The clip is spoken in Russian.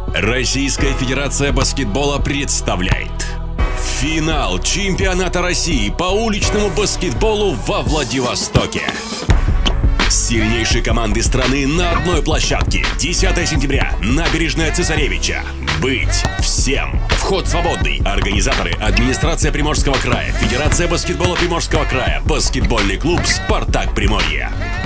Российская Федерация баскетбола представляет финал чемпионата России по уличному баскетболу во Владивостоке. Сильнейшие команды страны на одной площадке. 10 сентября. Набережная Цесаревича. Быть всем. Вход свободный. Организаторы: администрация Приморского края, Федерация баскетбола Приморского края, баскетбольный клуб «Спартак Приморье».